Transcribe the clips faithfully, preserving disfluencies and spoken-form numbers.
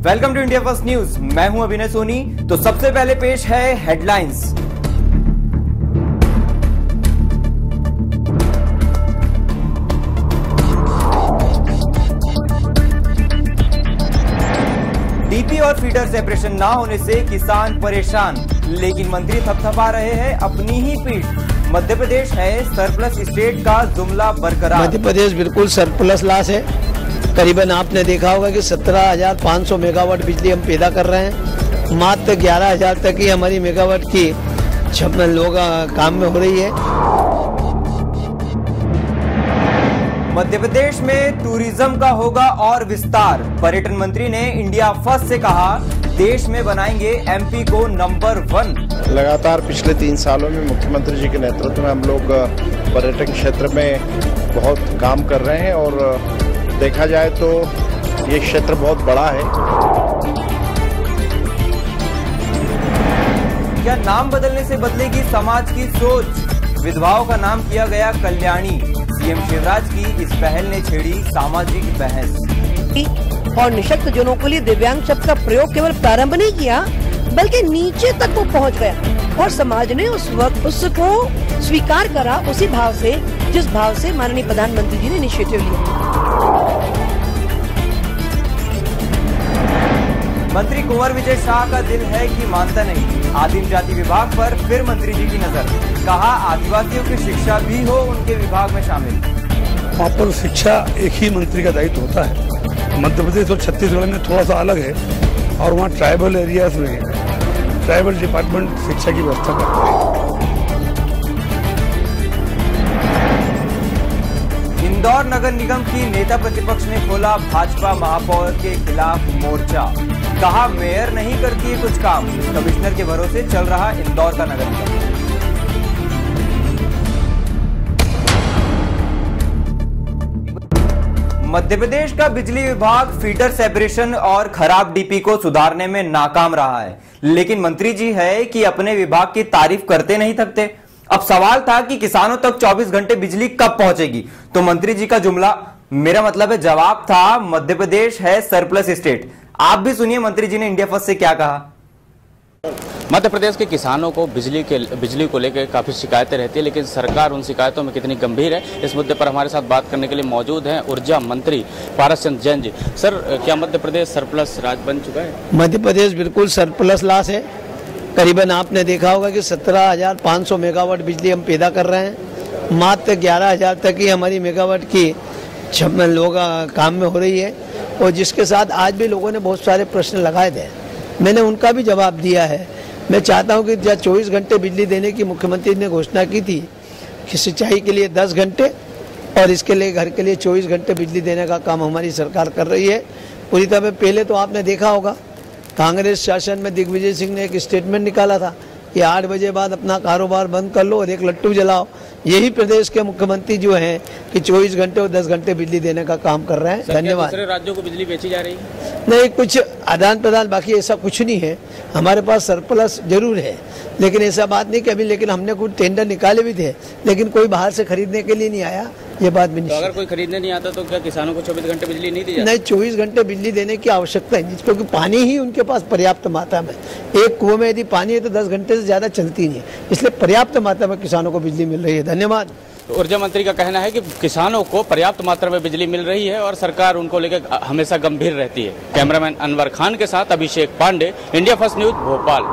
Welcome to India First News. मैं हूं अभिनय सोनी। तो सबसे पहले पेश है हेडलाइंस। डीपी और फीडर सेपरेशन ना होने से किसान परेशान, लेकिन मंत्री थपथपा रहे हैं अपनी ही पीठ। मध्य प्रदेश है सरप्लस स्टेट का जुमला बरकरार। मध्य प्रदेश बिल्कुल सरप्लस लाश है। करीबन आपने देखा होगा कि सत्रह हजार पाँच सौ मेगावाट बिजली हम पैदा कर रहे हैं। मात्र ग्यारह हजार तक ही हमारी मेगावाट की छप्पन लोग काम में हो रही है। मध्य प्रदेश में टूरिज्म का होगा और विस्तार। पर्यटन मंत्री ने इंडिया फर्स्ट से कहा, देश में बनाएंगे एमपी को नंबर वन। लगातार पिछले तीन सालों में मुख्यमंत्री जी के नेतृत्व में हम लोग पर्यटन क्षेत्र में बहुत काम कर रहे हैं और देखा जाए तो ये क्षेत्र बहुत बड़ा है। क्या नाम बदलने से बदलेगी समाज की सोच? विधवाओं का नाम किया गया कल्याणी। सीएम शिवराज की इस पहल ने छेड़ी सामाजिक बहस। और निशक्त जनों के लिए दिव्यांग शब्द का प्रयोग केवल प्रारंभ नहीं किया, बल्कि नीचे तक वो पहुंच गया और समाज ने उस वक्त उसको स्वीकार करा, उसी भाव से जिस भाव से माननीय प्रधानमंत्री जी ने इनिशिएटिव लिया। मंत्री कुंवर विजय शाह का दिल है कि मानता नहीं। आदिम जाति विभाग पर फिर मंत्री जी की नजर। कहा, आदिवासियों की शिक्षा भी हो उनके विभाग में शामिल। वहाँ पर शिक्षा एक ही मंत्री का दायित्व होता है। मध्य प्रदेश और छत्तीसगढ़ में थोड़ा सा अलग है और वहाँ ट्राइबल एरियाज में ट्राइबल डिपार्टमेंट शिक्षा की व्यवस्था करता है। इंदौर नगर निगम की नेता प्रतिपक्ष ने खोला भाजपा महापौर के खिलाफ मोर्चा। कहा, मेयर नहीं करती है कुछ काम। कमिश्नर के भरोसे चल रहा इंदौर का नगर निगम। मध्य प्रदेश का बिजली विभाग फीडर सेपरेशन और खराब डीपी को सुधारने में नाकाम रहा है, लेकिन मंत्री जी है कि अपने विभाग की तारीफ करते नहीं थकते। अब सवाल था कि किसानों तक चौबीस घंटे बिजली कब पहुंचेगी, तो मंत्री जी का जुमला, मेरा मतलब है जवाब था, मध्य प्रदेश है सरप्लस स्टेट। आप भी सुनिए मंत्री जी ने इंडिया फर्स्ट से क्या कहा। मध्य प्रदेश के किसानों को बिजली के बिजली को लेकर काफ़ी शिकायतें रहती है, लेकिन सरकार उन शिकायतों में कितनी गंभीर है, इस मुद्दे पर हमारे साथ बात करने के लिए मौजूद हैं ऊर्जा मंत्री पारस चंद्र जैन जी। सर, क्या मध्य प्रदेश सरप्लस राज्य बन चुका है? मध्य प्रदेश बिल्कुल सरप्लस लाश है। करीबन आपने देखा होगा कि सत्रह हजार पाँच सौ मेगावाट बिजली हम पैदा कर रहे हैं। मात्र ग्यारह हजार तक ही हमारी मेगावाट की छप्पन लोग काम में हो रही है और जिसके साथ आज भी लोगों ने बहुत सारे प्रश्न लगाए थे, मैंने उनका भी जवाब दिया है। मैं चाहता हूं कि जब चौबीस घंटे बिजली देने की मुख्यमंत्री ने घोषणा की थी कि सिंचाई के लिए दस घंटे और इसके लिए घर के लिए चौबीस घंटे बिजली देने का काम हमारी सरकार कर रही है पूरी तरह। पहले तो आपने देखा होगा कांग्रेस शासन में दिग्विजय सिंह ने एक स्टेटमेंट निकाला था कि आठ बजे बाद अपना कारोबार बंद कर लो और एक लट्टू जलाओ। यही प्रदेश के मुख्यमंत्री जो हैं कि चौबीस घंटे और दस घंटे बिजली देने का काम कर रहे हैं। धन्यवाद। दूसरे राज्यों को बिजली बेची जा रही है? नहीं, कुछ आदान प्रदान, बाकी ऐसा कुछ नहीं है। हमारे पास सरप्लस जरूर है, लेकिन ऐसा बात नहीं कि अभी, लेकिन हमने कुछ टेंडर निकाले भी थे, लेकिन कोई बाहर से खरीदने के लिए नहीं आया, ये बात भी नहीं। तो अगर कोई खरीदने नहीं आता तो क्या किसानों को चौबीस घंटे बिजली नहीं दी जाती? नहीं, चौबीस घंटे बिजली देने की आवश्यकता है, क्योंकि पानी ही उनके पास पर्याप्त मात्रा में। एक कुएं में यदि पानी है तो दस घंटे से ज्यादा चलती नहीं है, इसलिए पर्याप्त मात्रा में किसानों को बिजली मिल रही है। धन्यवाद। तो ऊर्जा मंत्री का कहना है कि किसानों को पर्याप्त मात्रा में बिजली मिल रही है और सरकार उनको लेकर हमेशा गंभीर रहती है। कैमरामैन अनवर खान के साथ Abhishek Pandey, India First News, Bhopal.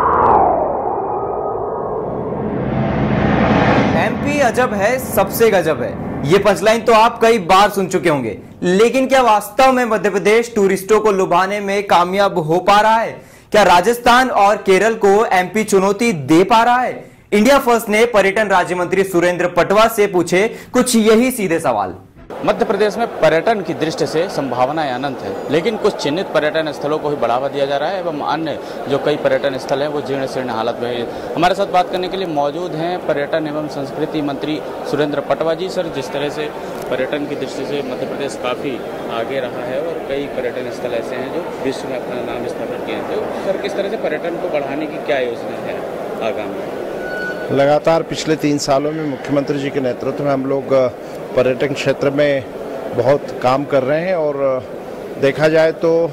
MP अजब है, सबसे गजब है। ये पंचलाइन तो आप कई बार सुन चुके होंगे, लेकिन क्या वास्तव में मध्य प्रदेश टूरिस्टों को लुभाने में कामयाब हो पा रहा है? क्या राजस्थान और केरल को एमपी चुनौती दे पा रहा है? इंडिया फर्स्ट ने पर्यटन राज्य मंत्री सुरेंद्र पटवा से पूछे कुछ यही सीधे सवाल। मध्य प्रदेश में पर्यटन की दृष्टि से संभावनाएं अनंत है, लेकिन कुछ चिन्हित पर्यटन स्थलों को ही बढ़ावा दिया जा रहा है एवं अन्य जो कई पर्यटन स्थल हैं वो जीर्ण शीर्ण हालत में है। हमारे साथ बात करने के लिए मौजूद हैं पर्यटन एवं संस्कृति मंत्री सुरेंद्र पटवा जी। सर, जिस तरह से पर्यटन की दृष्टि से मध्य प्रदेश काफ़ी आगे रहा है और कई पर्यटन स्थल ऐसे हैं जो विश्व में अपना नाम स्थापित किए हैं, तो सर किस तरह से पर्यटन को बढ़ाने की क्या योजना है आगामी? लगातार पिछले तीन सालों में मुख्यमंत्री जी के नेतृत्व में हम लोग पर्यटन क्षेत्र में बहुत काम कर रहे हैं और देखा जाए तो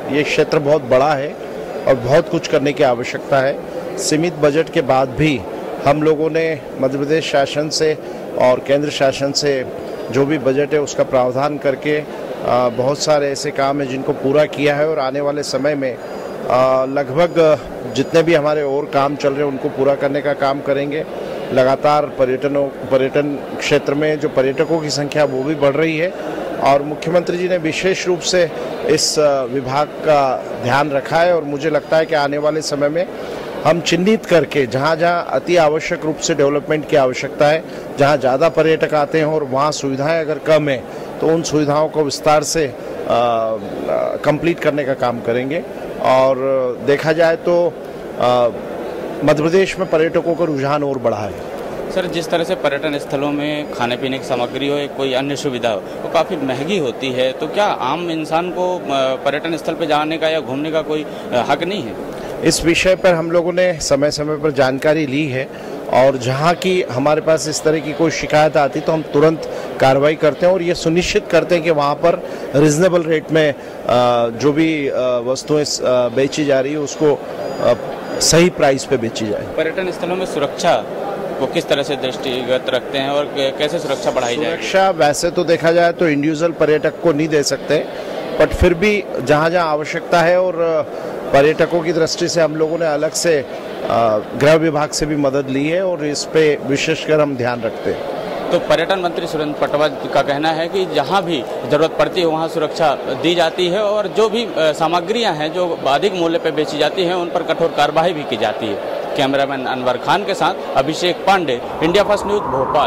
ये क्षेत्र बहुत बड़ा है और बहुत कुछ करने की आवश्यकता है। सीमित बजट के बाद भी हम लोगों ने मध्य प्रदेश शासन से और केंद्र शासन से जो भी बजट है उसका प्रावधान करके आ, बहुत सारे ऐसे काम हैं जिनको पूरा किया है और आने वाले समय में आ, लगभग जितने भी हमारे और काम चल रहे हैं उनको पूरा करने का काम करेंगे। लगातार पर्यटनों पर्यटन क्षेत्र में जो पर्यटकों की संख्या वो भी बढ़ रही है और मुख्यमंत्री जी ने विशेष रूप से इस विभाग का ध्यान रखा है और मुझे लगता है कि आने वाले समय में हम चिन्हित करके जहाँ जहाँ अति आवश्यक रूप से डेवलपमेंट की आवश्यकता है, जहाँ ज़्यादा पर्यटक आते हैं और वहाँ सुविधाएं अगर कम है तो उन सुविधाओं को विस्तार से कंप्लीट करने का काम करेंगे। और देखा जाए तो मध्य प्रदेश में पर्यटकों का रुझान और बढ़ा है। सर, जिस तरह से पर्यटन स्थलों में खाने पीने की सामग्री हो या कोई अन्य सुविधा हो वो काफ़ी महंगी होती है, तो क्या आम इंसान को पर्यटन स्थल पर जाने का या घूमने का कोई हक नहीं है? इस विषय पर हम लोगों ने समय समय पर जानकारी ली है और जहाँ की हमारे पास इस तरह की कोई शिकायत आती तो हम तुरंत कार्रवाई करते हैं और ये सुनिश्चित करते हैं कि वहाँ पर रिजनेबल रेट में जो भी वस्तुएं बेची जा रही है उसको सही प्राइस पे बेची जाए। पर्यटन स्थलों में सुरक्षा को किस तरह से दृष्टिगत रखते हैं और कैसे सुरक्षा बढ़ाई जाए? सुरक्षा वैसे तो देखा जाए तो इंडिविजुअल पर्यटक को नहीं दे सकते, बट फिर भी जहाँ जहाँ आवश्यकता है और पर्यटकों की दृष्टि से हम लोगों ने अलग से गृह विभाग से भी मदद ली है और इस पे विशेषकर हम ध्यान रखते हैं। तो पर्यटन मंत्री सुरेंद्र पटवा का कहना है कि जहां भी जरूरत पड़ती है वहां सुरक्षा दी जाती है और जो भी सामग्रियां हैं जो अधिक मूल्य पर बेची जाती हैं उन पर कठोर कार्रवाई भी की जाती है। कैमरामैन अनवर खान के साथ Abhishek Pandey, India First News, Bhopal.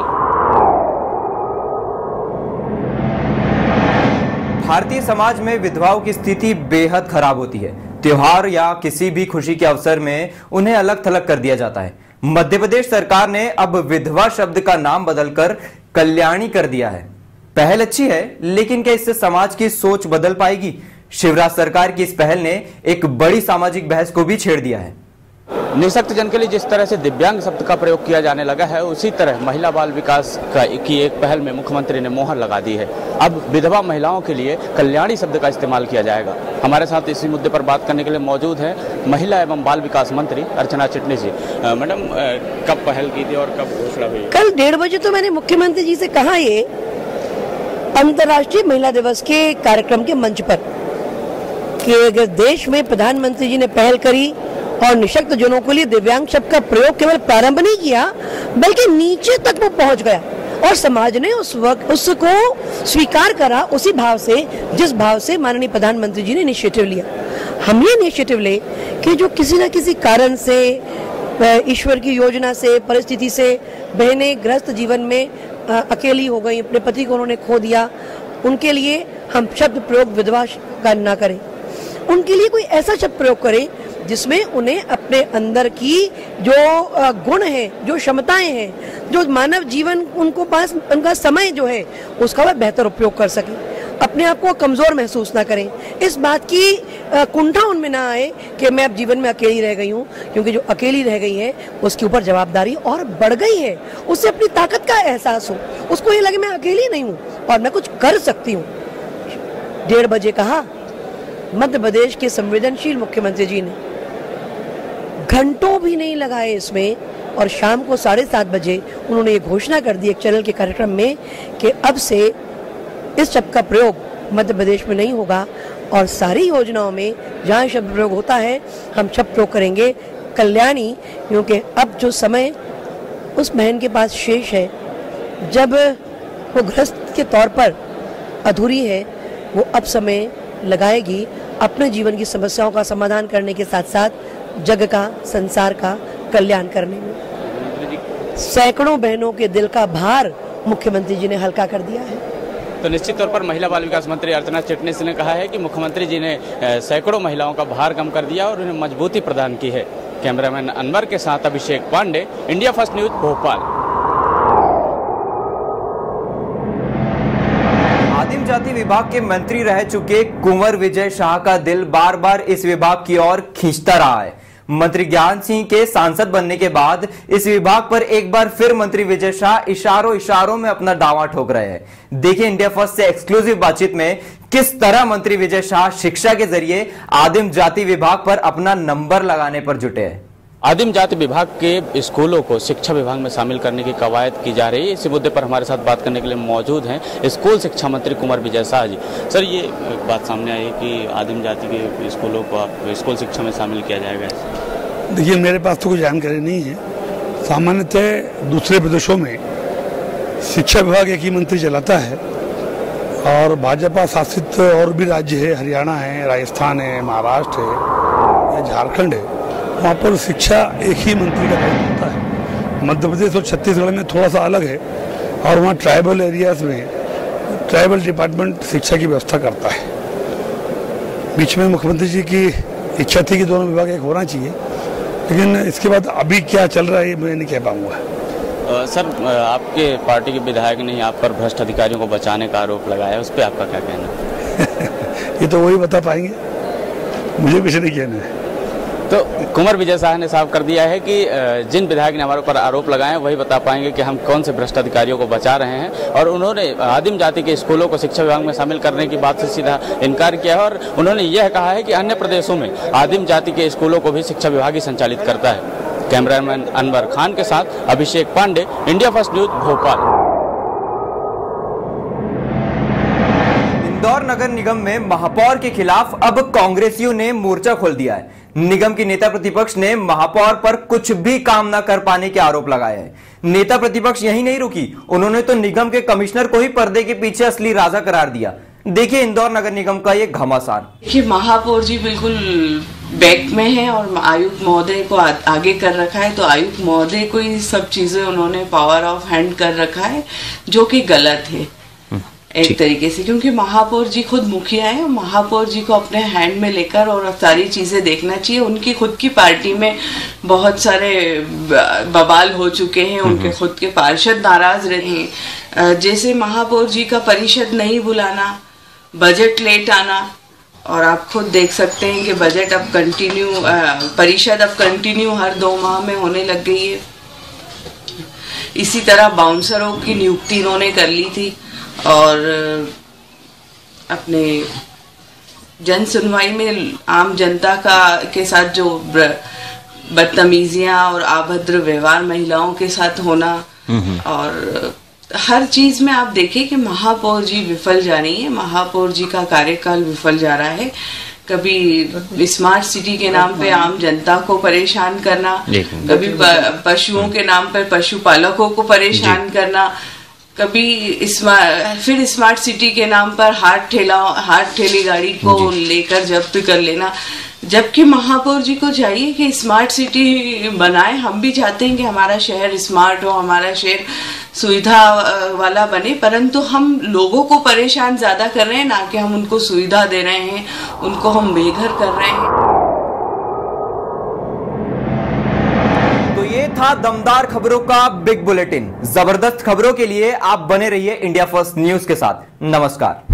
भारतीय समाज में विधवाओं की स्थिति बेहद खराब होती है। त्योहार या किसी भी खुशी के अवसर में उन्हें अलग थलग कर दिया जाता है। मध्य प्रदेश सरकार ने अब विधवा शब्द का नाम बदलकर कल्याणी कर दिया है। पहल अच्छी है, लेकिन क्या इससे समाज की सोच बदल पाएगी? शिवराज सरकार की इस पहल ने एक बड़ी सामाजिक बहस को भी छेड़ दिया है। निःशक्त जन के लिए जिस तरह से दिव्यांग शब्द का प्रयोग किया जाने लगा है, उसी तरह महिला बाल विकास का की एक पहल में मुख्यमंत्री ने मोहर लगा दी है। अब विधवा महिलाओं के लिए कल्याणी शब्द का इस्तेमाल किया जाएगा। हमारे साथ इसी मुद्दे पर बात करने के लिए मौजूद हैं महिला एवं बाल विकास मंत्री अर्चना चिटनीस जी। मैडम, कब पहल की थी और कब घोषणा हुई? कल डेढ़ बजे तो मैंने मुख्यमंत्री जी से कहा ये अंतर्राष्ट्रीय महिला दिवस के कार्यक्रम के मंच पर कि अगर देश में प्रधानमंत्री जी ने पहल करी और निःशक्त जनों के लिए दिव्यांग शब्द का प्रयोग केवल प्रारंभ नहीं किया बल्कि नीचे तक वो पहुंच गया और समाज ने उस वक्त उसको स्वीकार करा उसी भाव से जिस भाव से माननीय प्रधानमंत्री जी ने इनिशिएटिव लिया। हम ये इनिशिएटिव ले कि जो किसी न किसी कारण से, ईश्वर की योजना से, परिस्थिति से बहनें ग्रस्त जीवन में अकेली हो गई, अपने पति को उन्होंने खो दिया, उनके लिए हम शब्द प्रयोग विधवा का ना करें। उनके लिए कोई ऐसा शब्द प्रयोग करें जिसमें उन्हें अपने अंदर की जो गुण है, जो क्षमताएं हैं, जो मानव जीवन उनको पास उनका समय जो है उसका वह बेहतर उपयोग कर सके, अपने आप को कमजोर महसूस ना करें, इस बात की कुंठा उनमें ना आए कि मैं अब जीवन में अकेली रह गई हूँ, क्योंकि जो अकेली रह गई है उसके ऊपर जवाबदारी और बढ़ गई है, उससे अपनी ताकत का एहसास हो, उसको ये लगे मैं अकेली नहीं हूँ और मैं कुछ कर सकती हूँ। डेढ़ बजे कहा मध्य प्रदेश के संवेदनशील मुख्यमंत्री जी ने, घंटों भी नहीं लगाए इसमें और शाम को साढ़े सात बजे उन्होंने ये घोषणा कर दी एक चैनल के कार्यक्रम में कि अब से इस शब्द का प्रयोग मध्य प्रदेश में नहीं होगा और सारी योजनाओं में जहाँ शब्द प्रयोग होता है हम शब्द प्रयोग करेंगे कल्याणी, क्योंकि अब जो समय उस बहन के पास शेष है जब वो गृहस्थ के तौर पर अधूरी है, वो अब समय लगाएगी अपने जीवन की समस्याओं का समाधान करने के साथ साथ जग का, संसार का कल्याण करने में। सैकड़ों बहनों के दिल का भार मुख्यमंत्री जी ने हल्का कर दिया है। तो निश्चित तौर पर महिला बाल विकास मंत्री अर्चना चिटनीस ने कहा है कि मुख्यमंत्री जी ने सैकड़ों महिलाओं का भार कम कर दिया और उन्हें मजबूती प्रदान की है। कैमरामैन अनवर के साथ Abhishek Pandey, India First News, Bhopal. आदिम जाति विभाग के मंत्री रह चुके कुंवर विजय शाह का दिल बार बार इस विभाग की ओर खींचता रहा है। मंत्री ज्ञान सिंह के सांसद बनने के बाद इस विभाग पर एक बार फिर मंत्री विजय शाह इशारों इशारों में अपना दावा ठोक रहे हैं। देखिए इंडिया फर्स्ट से एक्सक्लूसिव बातचीत में किस तरह मंत्री विजय शाह शिक्षा के जरिए आदिम जाति विभाग पर अपना नंबर लगाने पर जुटे हैं। आदिम जाति विभाग के स्कूलों को शिक्षा विभाग में शामिल करने की कवायद की जा रही है। इसी मुद्दे पर हमारे साथ बात करने के लिए मौजूद हैं स्कूल शिक्षा मंत्री कुंवर विजय शाह जी। सर, ये एक बात सामने आई है कि आदिम जाति के स्कूलों को आप स्कूल शिक्षा में शामिल किया जाएगा। देखिए, मेरे पास तो कोई जानकारी नहीं है। सामान्यतः दूसरे प्रदेशों में शिक्षा विभाग एक ही मंत्री चलाता है और भाजपा शासित और भी राज्य है, हरियाणा है, राजस्थान है, महाराष्ट्र है या झारखंड है, वहाँ पर शिक्षा एक ही मंत्री का दायित्व होता है। मध्य प्रदेश और छत्तीसगढ़ में थोड़ा सा अलग है और वहाँ ट्राइबल एरियाज में ट्राइबल डिपार्टमेंट शिक्षा की व्यवस्था करता है। बीच में मुख्यमंत्री जी की इच्छा थी कि दोनों विभाग एक होना चाहिए, लेकिन इसके बाद अभी क्या चल रहा है मैं नहीं कह पाऊँगा। सर, आपके पार्टी के विधायक ने आप पर भ्रष्ट अधिकारियों को बचाने का आरोप लगाया, उस पर आपका क्या कहना है? ये तो वही बता पाएंगे, मुझे कुछ नहीं कहना है। तो कुंवर विजय शाह ने साफ कर दिया है कि जिन विधायक ने हमारे ऊपर आरोप लगाए हैं वही बता पाएंगे कि हम कौन से भ्रष्ट अधिकारियों को बचा रहे हैं, और उन्होंने आदिम जाति के स्कूलों को शिक्षा विभाग में शामिल करने की बात से सीधा इनकार किया है। और उन्होंने यह कहा है कि अन्य प्रदेशों में आदिम जाति के स्कूलों को भी शिक्षा विभाग ही संचालित करता है। कैमरामैन अनवर खान के साथ Abhishek Pandey, India First News, Bhopal. Indore नगर निगम में महापौर के खिलाफ अब कांग्रेसियों ने मोर्चा खोल दिया है। निगम की नेता प्रतिपक्ष ने महापौर पर कुछ भी काम न कर पाने के आरोप लगाए हैं। नेता प्रतिपक्ष यही नहीं रुकी, उन्होंने तो निगम के कमिश्नर को ही पर्दे के पीछे असली राजा करार दिया। देखिए इंदौर नगर निगम का ये घमासान। देखिए, महापौर जी बिल्कुल बैक में है और आयुक्त महोदय को आ, आगे कर रखा है, तो आयुक्त महोदय को ही सब चीजें उन्होंने पावर ऑफ हैंड कर रखा है, जो कि गलत है एक तरीके से, क्योंकि महापौर जी खुद मुखिया है। महापौर जी को अपने हैंड में लेकर और सारी चीजें देखना चाहिए। उनकी खुद की पार्टी में बहुत सारे बवाल हो चुके हैं, उनके खुद के पार्षद नाराज रहे हैं। जैसे महापौर जी का परिषद नहीं बुलाना, बजट लेट आना, और आप खुद देख सकते हैं कि बजट अब कंटिन्यू, परिषद अब कंटिन्यू हर दो माह में होने लग गई है। इसी तरह बाउंसरों की नियुक्ति इन्होंने कर ली थी और अपने जन सुनवाई में आम जनता का के साथ जो बदतमीजियां और अभद्र व्यवहार महिलाओं के साथ होना, और हर चीज में आप देखिए कि महापौर जी विफल जा रही है। महापौर जी का कार्यकाल विफल जा रहा है। कभी स्मार्ट सिटी के नाम पे आम जनता को परेशान करना, कभी पशुओं के नाम पे पशुपालकों को परेशान करना, कभी स्मार्ट फिर स्मार्ट सिटी के नाम पर हाथ ठेला हाथ ठेली गाड़ी को लेकर जब्त कर लेना। जबकि महापौर जी को चाहिए कि स्मार्ट सिटी बनाए। हम भी चाहते हैं कि हमारा शहर स्मार्ट हो, हमारा शहर सुविधा वाला बने, परंतु हम लोगों को परेशान ज्यादा कर रहे हैं, ना कि हम उनको सुविधा दे रहे हैं, उनको हम बेघर कर रहे हैं। तो ये था दमदार खबरों का बिग बुलेटिन। जबरदस्त खबरों के लिए आप बने रहिए इंडिया फर्स्ट न्यूज के साथ। नमस्कार।